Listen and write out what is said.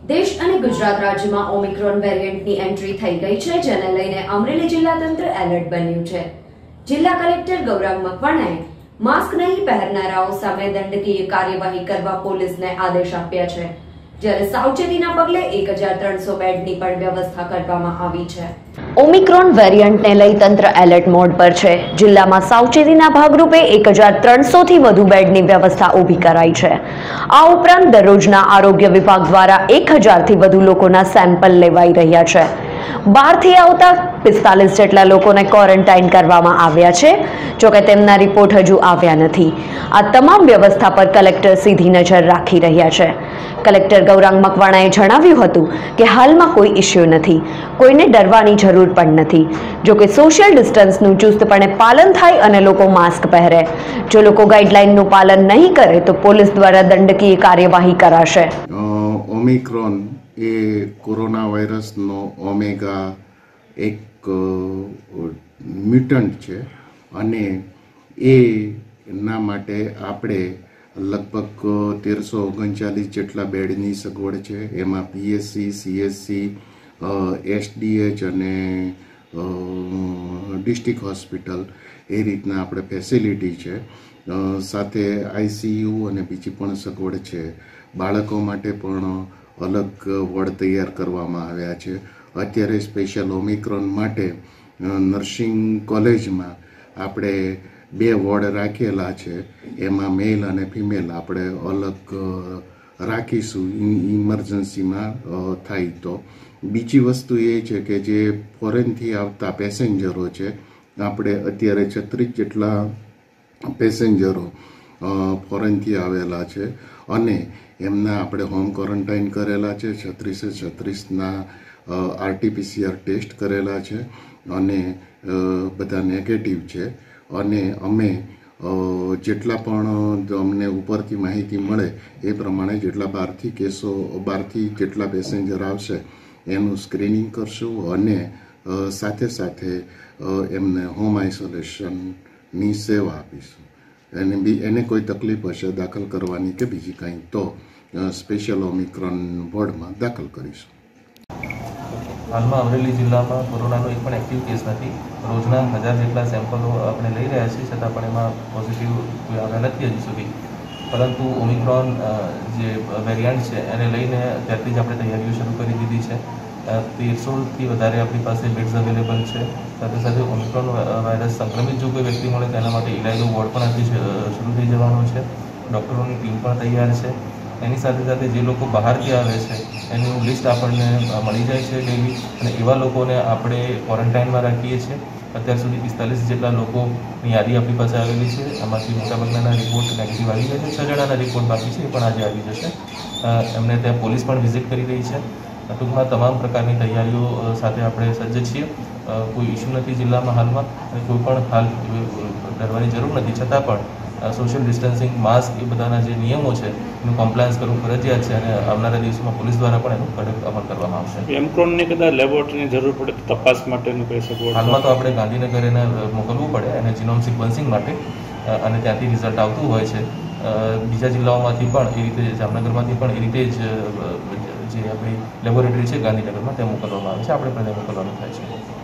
દેશ અને ગુજરાત રાજ્યમાં ઓમિક્રોન વેરિયન્ટની એન્ટ્રી થઈ ગઈ છે, જેને લઈને અમરેલી જિલ્લા તંત્ર એલર્ટ બન્યું છે। જિલ્લા કલેક્ટર ગૌરાંગ મકવાણાએ માસ્ક નહીં પહેરનારાઓ સામે દંડકીય કાર્યવાહી કરવા પોલીસને આદેશ આપ્યા છે, જ્યારે સાવચેતીના પગલે 1300 બેડની પણ વ્યવસ્થા કરવામાં આવી છે। ઓમિક્રોન વેરિયન્ટને લઈ તંત્ર એલર્ટ મોડ પર છે। જિલ્લામાં સાવચેતીના ભાગરૂપે 1300 થી વધુ બેડની વ્યવસ્થા ઊભી કરાઈ છે। આ ઉપરાંત દરરોજના આરોગ્ય વિભાગ દ્વારા 1000 થી વધુ લોકોના સેમ્પલ લેવાઈ રહ્યા છે। બહારથી આવતા 45 જેટલા લોકોને ક્વોરન્ટાઇન કરવામાં આવ્યા છે, જોકે તેમના રિપોર્ટ હજુ આવ્યા નથી। આ તમામ વ્યવસ્થા પર કલેક્ટર સીધી નજર રાખી રહ્યા છે। કલેક્ટર ગૌરાંગ મકવાણાએ જણાવ્યું હતું કે હાલમાં કોઈ ઇસ્યુ નથી, કોઈને ડરવાની જરૂર પણ નથી। જોકે સોશિયલ ડિસ્ટન્સનું ચુસ્તપણે પાલન થાય અને લોકો માસ્ક પહેરે। જો લોકો ગાઈડલાઈનનું પાલન નહીં કરે તો પોલીસ દ્વારા દંડકીય કાર્યવાહી કરાશે। ઓમિક્રોન એ કોરોના વાયરસનો ઓમેગા એક મ્યુટન્ટ છે અને એના માટે આપણે લગભગ 1339 જેટલા બેડની સગવડ છે। એમાં પીએસસી, સીએસસી, એસડીએચ અને ડિસ્ટ્રિક્ટ હોસ્પિટલ એ રીતના આપણે ફેસિલિટી છે। સાથે આઈસીયુ અને બીજી પણ સગવડ છે। બાળકો માટે પણ અલગ વોર્ડ તૈયાર કરવામાં આવ્યા છે। અત્યારે સ્પેશિયલ ઓમિક્રોન માટે નર્સિંગ કોલેજમાં આપણે 2 વોર્ડ રાખેલા છે। એમાં મેલ અને ફિમેલ આપણે અલગ રાખીશું ઇમરજન્સીમાં થાય તો। બીજી વસ્તુ એ છે કે જે ફોરેનથી આવતા પેસેન્જરો છે, આપણે અત્યારે 36 જેટલા પેસેન્જરો ફોરેનથી આવેલા છે અને એમના આપણે હોમ ક્વોરન્ટાઇન કરેલા છે। 36ના RT-PCR ટેસ્ટ કરેલા છે અને બધા નેગેટિવ છે। અને અમે જેટલા પણ અમને ઉપરથી માહિતી મળે એ પ્રમાણે જેટલા બહારથી જેટલા પેસેન્જર આવશે એનું સ્ક્રીનિંગ કરશું અને સાથે સાથે એમને હોમ આઇસોલેશનની સેવા આપીશું। એને કોઈ તકલીફ હશે દાખલ કરવાની કે બીજી કંઈ તો સ્પેશિયલ ઓમિક્રોન વોર્ડમાં દાખલ કરીશું। હાલમાં અમરેલી જિલ્લામાં કોરોનાનો એક પણ એક્ટિવ કેસ નથી। રોજના 1000 જેટલા સેમ્પલો આપણે લઈ રહ્યા છીએ, છતાં પણ એમાં પોઝિટિવ કોઈ આવ્યા નથી હજી સુધી। પરંતુ ઓમિક્રોન જે વેરિયન્ટ છે એને લઈને ત્યારથી જ આપણે તૈયારીઓ શરૂ કરી દીધી છે। 1300થી વધારે આપણી પાસે બેડ્સ અવેલેબલ છે। સાથે સાથે ઓમિક્રોન વાયરસ સંક્રમિત જો કોઈ વ્યક્તિ મળે તેના માટે ઇલાયલો વોર્ડ પણ આથી શરૂ થઈ જવાનો છે। ડૉક્ટરોની ટીમ પણ તૈયાર છે। એની સાથે સાથે જે લોકો બહારથી આવે છે એનું લિસ્ટ આપણને મળી જાય છે ડેલી, અને એવા લોકોને આપણે ક્વોરન્ટાઇનમાં રાખીએ છીએ। અત્યાર સુધી 45 જેટલા લોકોની યાદી આપણી પાસે આવેલી છે। એમાંથી મોટાભાગના રિપોર્ટ નેગેટિવ આવી ગયા છે। 6 જણાના રિપોર્ટ બાકી છે, એ પણ આજે આવી જશે। એમને ત્યાં પોલીસ પણ વિઝિટ કરી રહી છે। ટૂંકમાં તમામ પ્રકારની તૈયારીઓ સાથે આપણે સજ્જ છીએ। કોઈ ઇસ્યુ નથી જિલ્લામાં હાલમાં, અને કોઈ પણ હાલ ડરવાની જરૂર નથી। છતાં પણ સોશિયલ ડિસ્ટન્સિંગ, માસ્ક એ બધાના જે નિયમો છે એનું કમ્પ્લાયન્સ કરવું ફરજિયાત છે, અને આવનારા દિવસોમાં પોલીસ દ્વારા પણ એનું કડક અમલ કરવામાં આવશે। ઓમિક્રોનની કદાચ લેબોરેટરીની જરૂર પડે તો તપાસ માટેનું કહી શકો? હાલમાં તો આપણે ગાંધીનગર એને મોકલવું પડે એને જીનોમ સિક્વન્સિંગ માટે, અને ત્યાંથી રિઝલ્ટ આવતું હોય છે। બીજા જિલ્લાઓમાંથી પણ એ રીતે, જામનગરમાંથી પણ એ રીતે જ જે આપણી લેબોરેટરી છે ગાંધીનગરમાં ત્યાં મોકલવામાં આવે છે, આપણે પણ ત્યાં મોકલવાનું થાય છે।